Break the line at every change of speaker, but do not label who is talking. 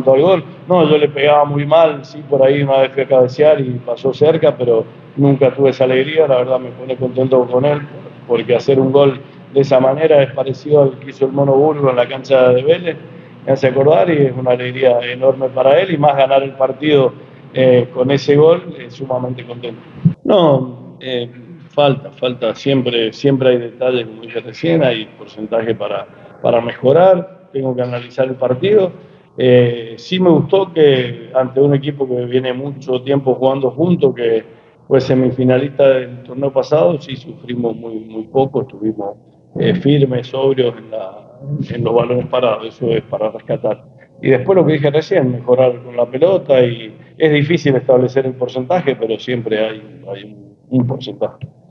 cuanto al gol, no, yo le pegaba muy mal, sí, por ahí una vez fui a cabecear y pasó cerca, pero nunca tuve esa alegría, la verdad me pone contento con él, porque hacer un gol de esa manera es parecido al que hizo el Mono Burgo en la cancha de Vélez, me hace acordar y es una alegría enorme para él y más ganar el partido con ese gol, sumamente contento. No, falta, siempre hay detalles, como dije recién, hay porcentaje para mejorar, tengo que analizar el partido. Sí me gustó que ante un equipo que viene mucho tiempo jugando juntos, que fue semifinalista del torneo pasado, sí sufrimos muy poco, estuvimos firmes, sobrios en los balones parados, eso es para rescatar. Y después lo que dije recién, mejorar con la pelota y es difícil establecer el porcentaje, pero siempre hay un porcentaje.